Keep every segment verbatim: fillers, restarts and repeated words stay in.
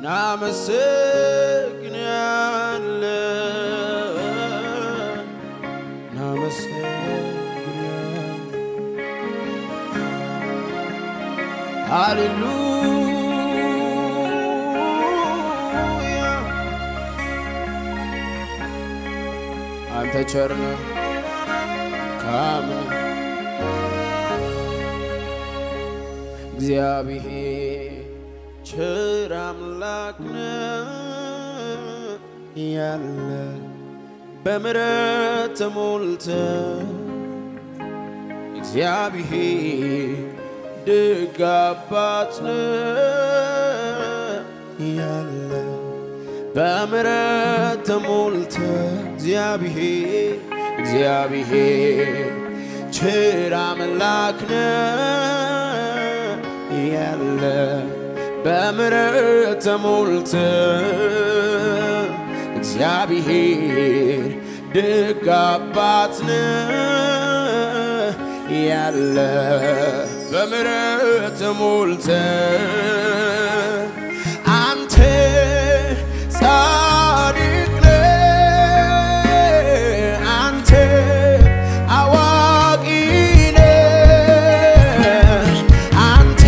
ናመሰግናለን ናመሰግናለን ሃሌሉያ አንተ ቸር ነህ ካምን እግዚአብሔር ቸር አምላክ ነው ያለ በምሕረት ተሞልተህ እግዚአብሔር ደግ አባት ነው ያለ በምሕረት ተሞልተህ እግዚአብሔር እግዚአብሔር ቸር አምላክ ነው ያለ በምሕረት ተሞልተህ እግዚአብሔር ደግ አባት ነው ያለ በምሕረት ተሞልተህ አንተ ጻድቅ ነህ አንተ አዋቂ ነህ አንተ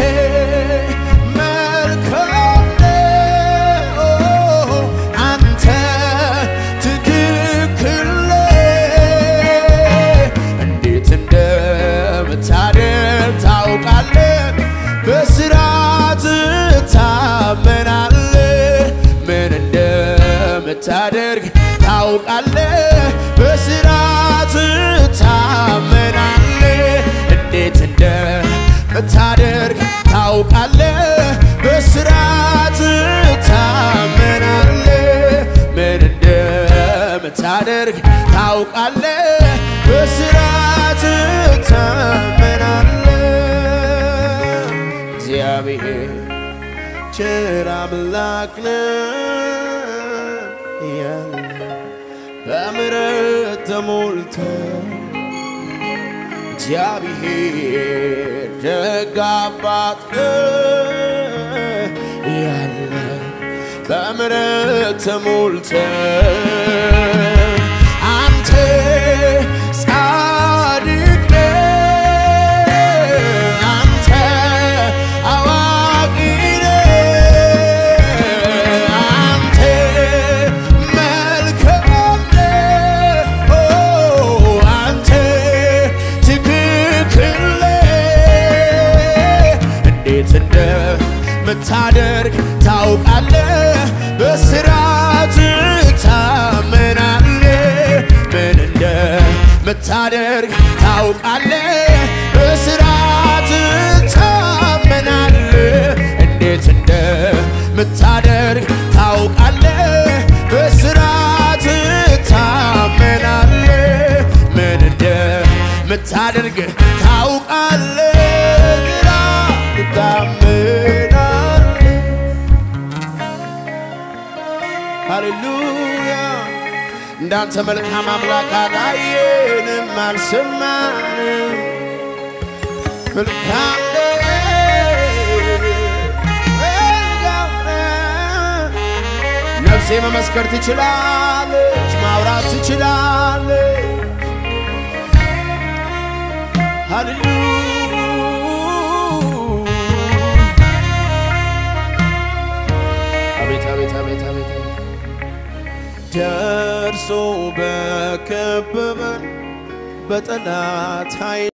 መልካም ነህ አንተ ትክክል ነህ እንዴት እንደምታደርግ ታውቃለህ በሥርዓት ትታመናለህ ምን እንደምታደርግ ታውቃለህ በሥርዓት ትታመናለህ እንዴት እንደምታደርግ ታውቃለህ በሥርዓት ትታመናለህ ምን እንደምታደርግ ታውቃለህ በሥርዓት ትታመናለህ እግዚአብሔር ቸር አምላክ ነው ያለ በምሕረት ተሞልተህ እግዚአብሔር ደግ አባት ነው ያለ በምሕረት ተሞልተህ አንተ ጻድቅ ነህ አንተ አዋቂ ነህ አንተ መልካም ነህ አንተ ትክክል ነህ እንዴት እንደምታደርግ ታውቃለህ በሥርዓት ትታመናለህ ምን እንደምታደርግ ታውቃለህ በሥርዓት ትታመናለህ እንዴት እንደምታደርግ ታውቃለህ በሥርዓት ትታመናለህ ምን እንደምታደርግ ታውቃለህ ግራ ትታመናለህ ሃሌሉያ እንዳንተ መልካም አምላክ አላየንም አልሰማንም መልካም ነፍሴ መመስከር ትችላለች ማውራት ትችላለች ሃሌሉያ አቤት አቤት አቤት አቤት ደርሶ በከበበን በጠላት ኃይል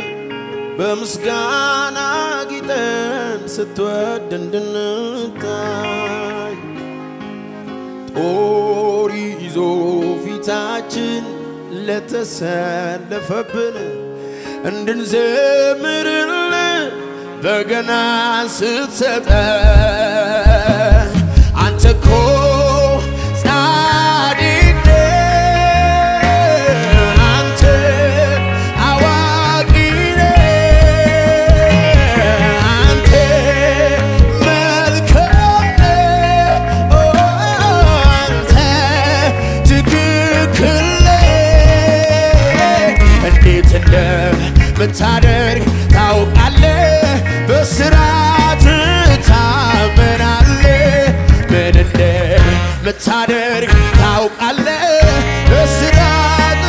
በምስጋና ጌጠን ስትወድ እንድንታይ ጦር ይዞ ፊታችን ለተሰለፈብን እንድንዘምርልህ በገና ስትሰጠን አንተ እኮ ጻድቅ ነህ አንተ አዋቂ ነህ አንተ መልካም ነህ አንተ ትክክል ነህ እንዴት እንደምታደርግ ታውቃለህ በሥርዓት ትታመናለህ ምታደርግ ታውቃለህ እስራት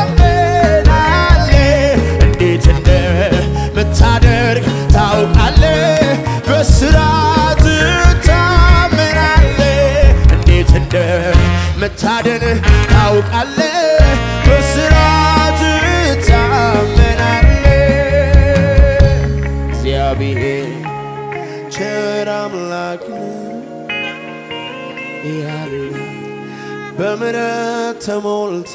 ታመናለህ እንዴት እንደምታደርግ ታውቃለህ በስራት ታመናለህ እንዴት እንደምታድን ታውቃለህ በስራት ታመናለህ እግዚአብሔር ቸር አምላክ ያለ በምሕረት ተሞልተ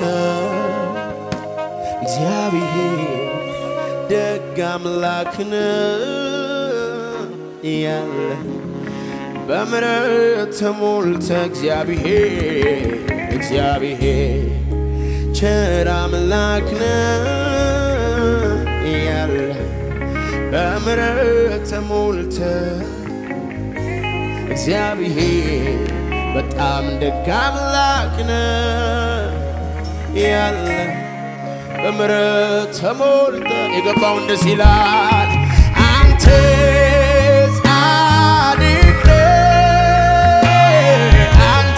እግዚአብሔር ደግ አምላክ ያለ በምሕረት ተሞልተ እግዚአብሔር እግዚአብሔር ቸር አምላክ ያለ በምሕረት ተሞልተ እግዚአብሔር በጣም ደግ አምላክ ያለ በምሕረት ተሞልተ የገባው እንደዚህ ይላል አንተ ጻድቅ ነህ አንተ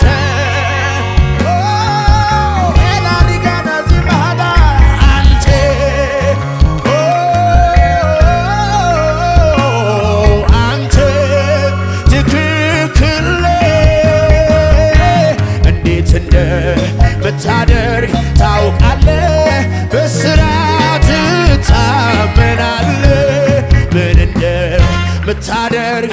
ኤላሊጋና ዚባዳ አንተ አንተ ትክክል እንዴት እንደምታደርግ ታውቃለህ በስራት ታመናለህ ምን እንደምታደርግ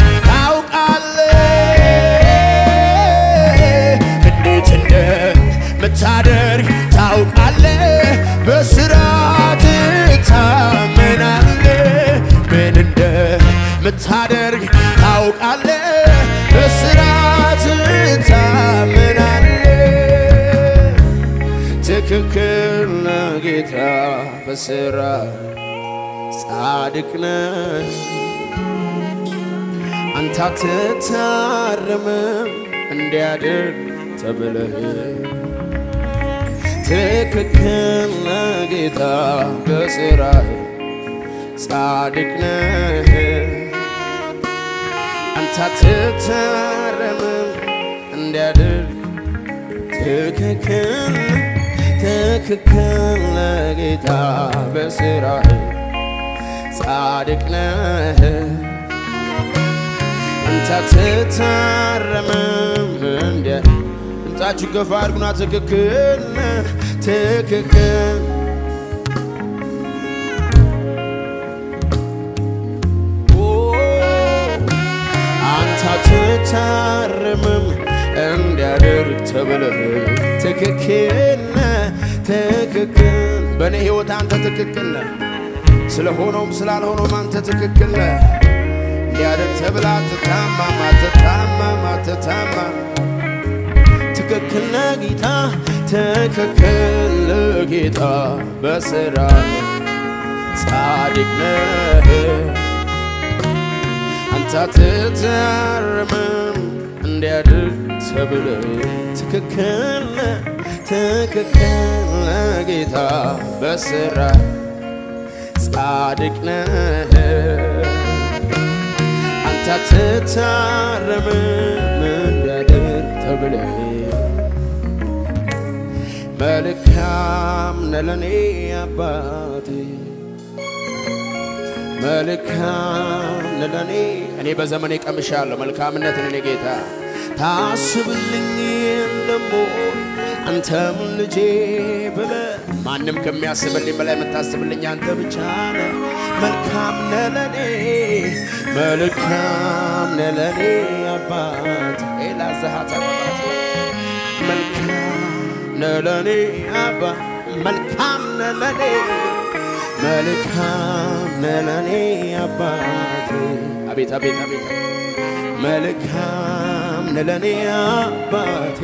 ታውቃለህ እንዴት እንደምታደርግ ታውቃለህ በስራት ታመናለህ ምን እንደምታደርግ ታውቃለህ በስራት ታመናለህ ትክክል ነህ ጌታ በስራ ጻድቅ ነህ አንተ አትታረምም እንዲያድር ተብለህ ትክክል ነህ ጌታ በስራ ጻድቅ ነህ አንተ አትታረምም እንዲያድር ትክክል ትክክል ነህ ጌታ በስራህ ጻድቅ ነህ አንተ አትታረምም እንደ ድምፃችሁ ገፋ አድርጉና ትክክል ነህ ትክክል አንተ አትታረምም እንዲያደርግ ተብለህ ትክክል ነህ ትክክል በእኔ ሕይወት አንተ ትክክል ነህ ስለሆነውም ስላልሆነውም አንተ ትክክል ነህ እንዲያደርግ ተብለህ አትታማም አትታማም አትታማም ትክክል ነህ ጌታ ትክክል ነህ ጌታ በስራህ ጻድቅ ነህ አንተ አትታረምም እንዲያደርግ ተብለህ ትክክል ነህ ትክክል ነህ ጌታ በስራህ ጻድቅ ነህ አንተ አትታረምም እንዲያደርግ ተብለህ መልካም ነህ ለኔ አባቴ መልካም ነህ ለኔ እኔ በዘመኔ ቀምሻለሁ መልካምነትን እኔ ጌታ ታስብልኝ ደሞ አንተም ልጄ ብለህ ማንም ከሚያስብልኝ በላይ የምታስብልኝ አንተ ብቻ ነህ መልካም ነህ ለኔ መልካም ነህ ለኔ አባት ኤላዛሃታ መልካም ነህ ለኔ አባት መልካም ነህ ለኔ መልካም ነህ ለኔ አባት አቤት አቤት አቤት መልካም ነህ ለኔ አባቴ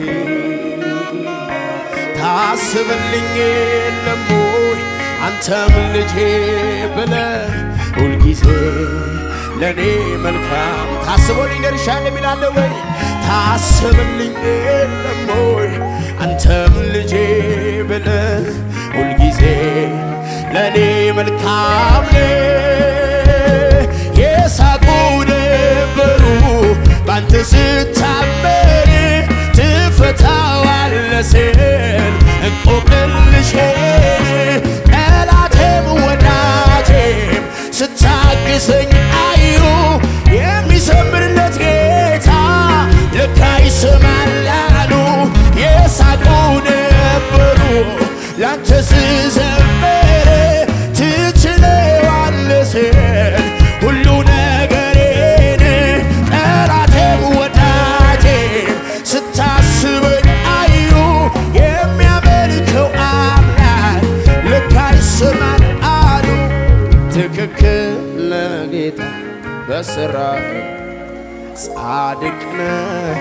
ታስብልኝ የለም ወይ አንተም ልጄ ብለህ ሁልጊዜ ለኔ መልካም ታስቦልኝ ደርሻለሁ ይላል ወይ ታስብልኝ የለም ወይ አንተም ልጄ ብለህ ሁልጊዜ ለኔ መልካም ነህ የሳቁ ነበሩ ባንተ ስታመን ትፈታ ሲያግዘኝ አዩ የሚሰምርለት ጌታ ለካ ይሰማል አሉ የሳቁ ነበሩ ላንተ ስዘምር ትችለዋለህ ስል ሁሉ ነገሬን ጠላቴም ወዳጄም ስታስበኝ አዩ የሚያመልከው አምላክ ለካ ይሰማል አሉ ትክክል ለጌታ በስራህ ጻድቅ ነህ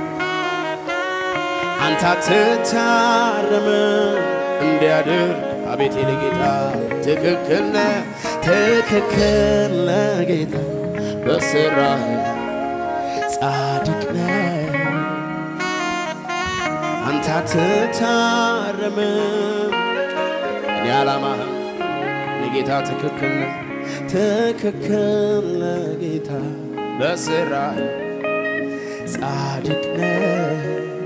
አንተ አትታረምም እንዲያደርግ አቤት ለጌታ ትክክል ነህ ትክክል ለጌታ በስራህ ጻድቅ ነህ አንተ አትታረምም እኔ ዓላማህም ለጌታ ትክክል ነህ ትክክል ለጌታ በስራህ ጻድቅ ነህ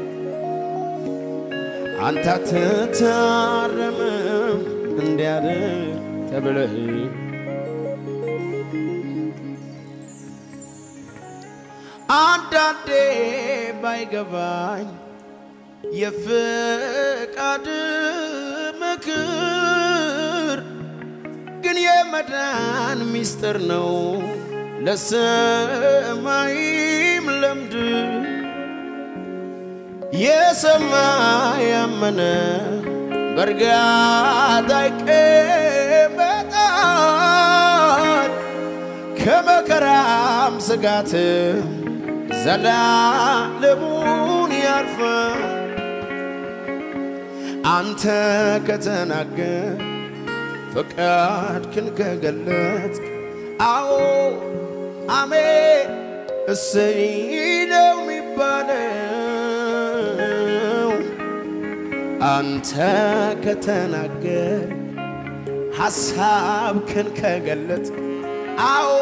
አንተ አትታረምም እንዲያደርግ ተብለህ አንዳንዴ ባይገባኝ የፍቃድ ምክር ግን የመዳን ሚስጥር ነው ለሰማይም ለምድ የሰማ ያመነ በርጋታ ይቀመጣል ከመከራም ስጋት ዘላለሙን ያርፋል አንተ ከተናገር ፈቃድህን ከገለጥክ አዎ አሜን እሰይ ነው የሚባለው አንተ ከተናገር ሐሳብህን ከገለጥክ አዎ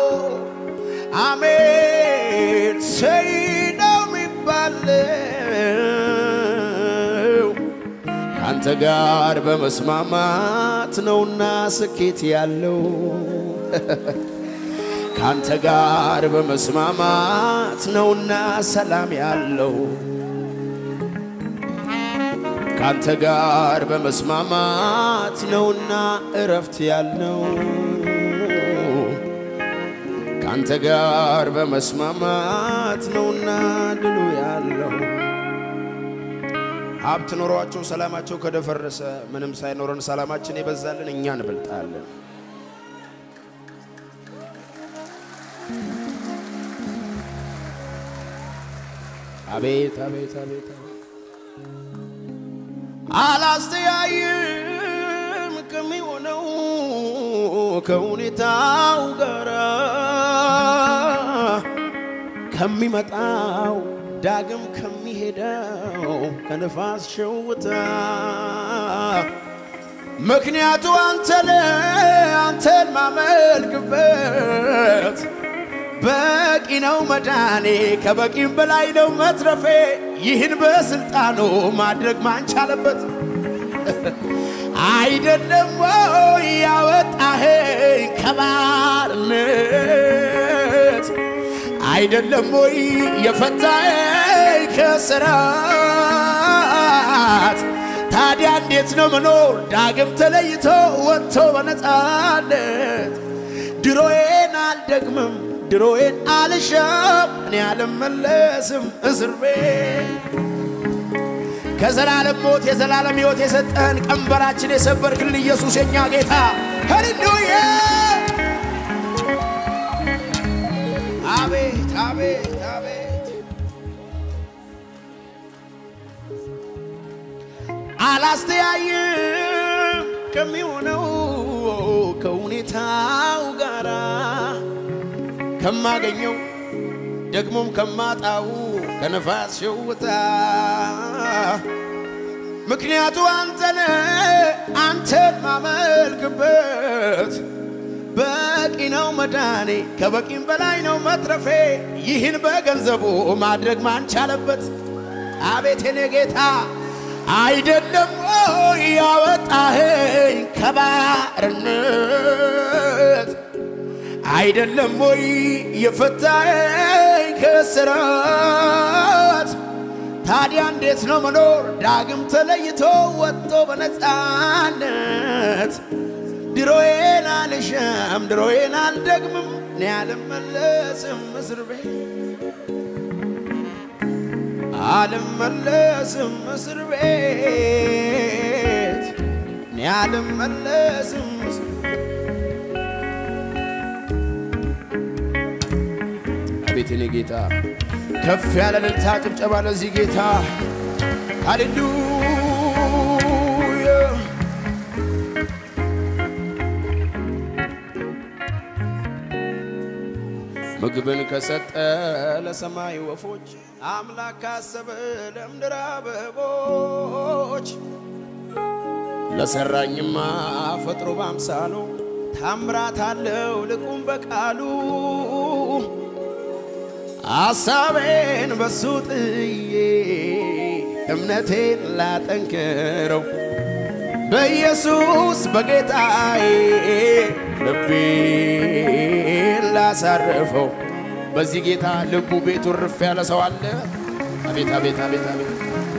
አሜን እሰይ ነው የሚባለው ካንተ ጋር በመስማማት ነውና ስኬት ያለው ካንተ ጋር በመስማማት ነውና ሰላም ያለው ካንተ ጋር በመስማማት ነውና እረፍት ያለው ካንተ ጋር በመስማማት ነውና ድሉ ያለው ሀብት ኖሯቸው ሰላማቸው ከደፈረሰ ምንም ሳይኖረን ሰላማችን ይበዛልን እኛ እንበልጣለን አቤት አቤት አቤት አላስተያይም ከሚሆነው ከሁኔታው ጋር ከሚመጣው ዳግም ከሚሄደው ከነፋስ ሸውታ ምክንያቱ አንተነ አንተን ማመልክበት በቂ ነው መዳኔ ከበቂም በላይ ነው መትረፌ ይህን በስልጣኑ ማድረግ ማንቻለበት አይደለም ወይ ያወጣኸኝ ከባርነት አይደለም ወይ የፈታኸኝ ከስራት ታዲያ እንዴት ነው መኖር ዳግም ተለይቶ ወጥቶ በነፃነት ድሮዬን አልደግምም ድሮዬን አልሻም እኔ አልመለስም እስር ቤት ከዘላለም ሞት የዘላለም ሕይወት የሰጠን ቀንበራችን የሰበርክልን ኢየሱስ የኛ ጌታ ሃሌሉያ አቤት አቤት አቤት አላስተያይም ከሚሆነው ከሁኔታው ጋራ ከማገኘው ደግሞም ከማጣው ከነፋስ ሸውታ ምክንያቱ አንተነ አንተን ማመልክበት በቂ ነው መዳኔ ከበቂም በላይ ነው መትረፌ ይህን በገንዘቡ ማድረግ ማንቻለበት አቤት የኔ ጌታ አይደለም ወይ ያወጣኸኝ ከባርነት አይደለም ወይ የፈታኝ ከስራት ታዲያ እንዴት ነው መኖር ዳግም ተለይቶ ወጥቶ በነፃነት ድሮዬን አልሻም ድሮዬን አልደግምም እኔ አልመለስም እስር ቤት አልመለስም እስር ቤት እኔ አልመለስም አቤት የኔ ጌታ ከፍ ያለ እልልታ ጭብጨባ ለዚህ ጌታ ሃሌሉያ ምግብን ከሰጠ ለሰማይ ወፎች አምላክ ካሰበ ለምድር አበቦች ለሰራኝማ ፈጥሮ ባምሳሉ ታምራት አለው ልቁም በቃሉ አሳቤን በሱ ጥዬ እምነቴን ላጠንክረው በኢየሱስ በጌታዬ ልቤን ላሳርፈው በዚህ ጌታ ልቡ ቤቱ ርፍ ያለ ሰው አለ አቤት አቤት አቤት አቤት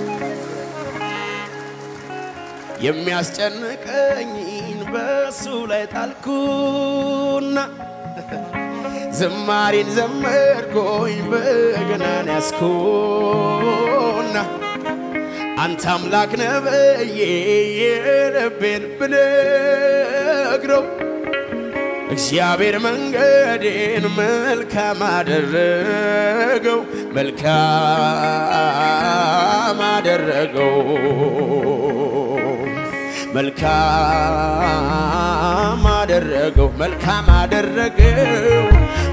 የሚያስጨንቀኝን በሱ ላይ ጣልኩና زمارين زمر كوين بغنان يسكونا أنت أملاك نبي يربين بنقرب እግዚአብሔር መንገዴን መልካም አደረገው መልካም አደረገው መልካም አደረገው መልካም አደረገው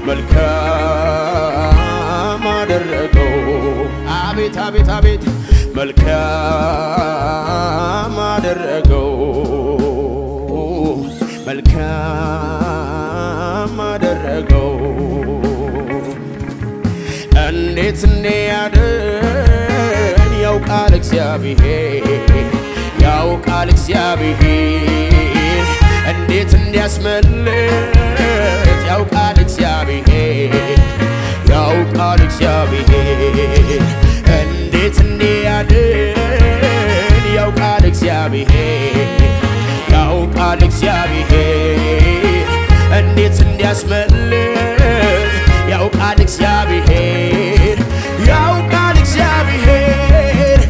መልካም አደረገው አቤት አቤት አቤት መልካም አደረገው መልካም አደረገው እንዴት እንዲያድን ያውቃል እግዚአብሔር ያውቃል እግዚአብሔር እንዴት እንዲያስመልጥ ያውቃል እግዚአብሔር ያውቃል እግዚአብሔር እንዴት እንዲያድን ያውቃል እግዚአብሔር ያውቃል እግዚአብሔር እንዴት እንዲያስመልጥ ያውቃል እግዚአብሔር ያውቃል እግዚአብሔር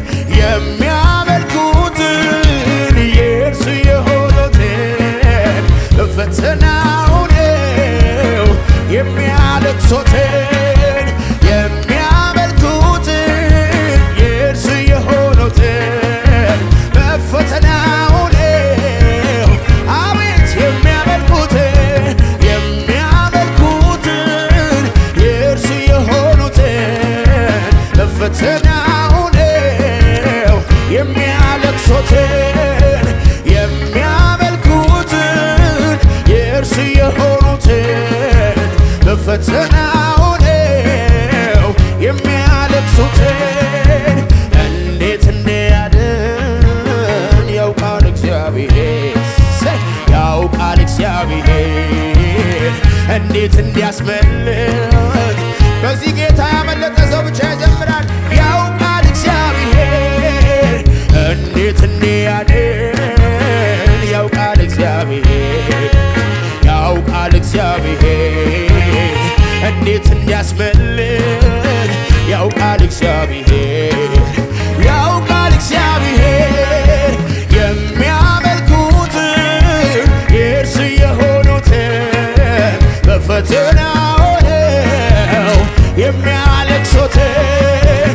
የሚያመልኩትን የእርሱ የሆኑትን ፈተናው ነው የሚያለቅሱትን የሚያመልኩትን የእርሱ የሆኑትን ፈተናው ፈተናው ነው የሚያለቅሱትን የሚያመልኩትን የእርሱ የሆኑትን ፈተናው ነው የሚያለቅሱትን እንዴት እንዲያድን ያውቃል እግዚአብሔር ያውቃል እግዚአብሔር እንዴት እንዲያስመልጥ በዚህ ጌታ ያመለጠ ሰው ብቻ ይዘምራል ያውቃል እግዚአብሔር እንዴት እንዲያድን ያውቃል እግዚአብሔር ያውቃል እግዚአብሔር እንዴት እንዲያስመልጥ ያውቃል እግዚአብሔር ያውቃል እግዚአብሔር የሚያመልኩትን የእርሱ የሆኑትን በፈተናው ነው የሚያለቅሱትን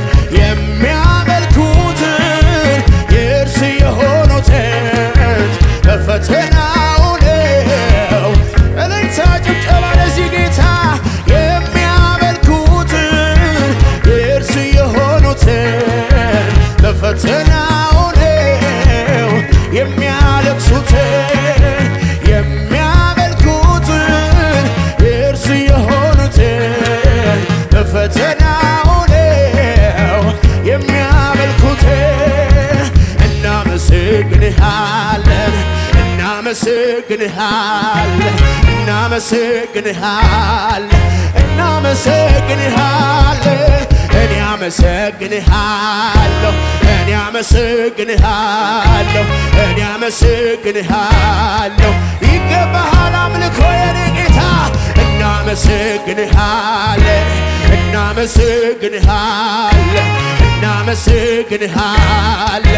የሚያመልኩትን የእርሱ የሆኑትን በፈተናው ነው እልልታ ጭብጨባ ለዚህ ጌታ የሚያመልኩትን የእርሱ የሆኑትን በፈተናው ነው የሚያለቅሱትን የሚያመልኩትን የእርሱ የሆኑትን በፈተናው ነው የሚያመልኩትን እናመሰግንሃለን እናመሰግንሃለን እናመሰግንሃለን እናመሰግንሃለን እናመሰግንሃለን እኔ አመሰግንሃለሁ እኔ አመሰግንሃለሁ እኔ አመሰግንሃለሁ ይገባሃል አምልኮ የኔ ጌታ እናመሰግንሃለን እናመሰግንሃለን እናመሰግንሃለን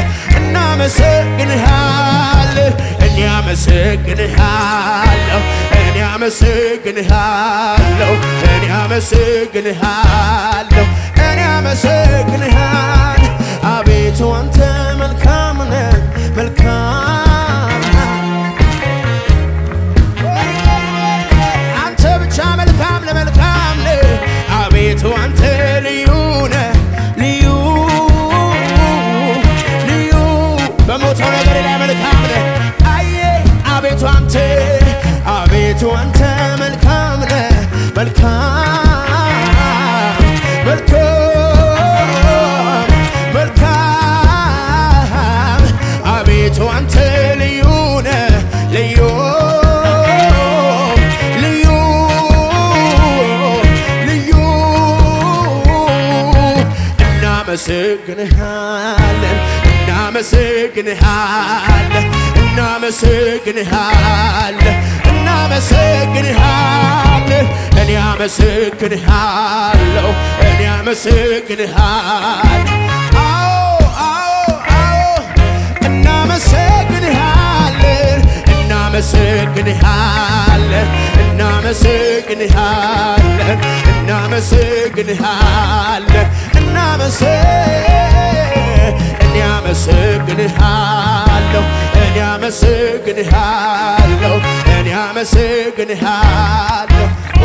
እናመሰግንሃለን እኔ አመሰግንሃለሁ እኔ አመሰግንሃለሁ እኔ አመሰግንሃለሁ እኔ አመሰግንሃለሁ አቤቱ አንተ መልካም ነህ መልካም አንተ ብቻ መልካም ለመልካም ነህ አቤቱ አንተ ልዩ ነህ ልዩ ልዩ በሞተው ነገር ላይ መልካም ነህ አየ አቤቱ አንተ አቤቱ አንተ መልካም ነህ መልካም መልካም መልካም አቤቱ አንተ ልዩ ነህ ልዩ ልዩ ልዩ እናመሰግንሃለን እናመሰግንሃለን እናመሰግንሃለን እናመሰግንሃለን እኔ አመሰግንሃለሁ እኔ አመሰግንሃለሁ አዎ አዎ አዎ እናመሰግንሃለን እናመሰግንሃለን እናመሰግንሃለን እናመሰግንሃለን እናመሰግን እኔ አመሰግንሃለሁ እኔ አመሰግንሃለሁ እኔ አመሰግንሃለሁ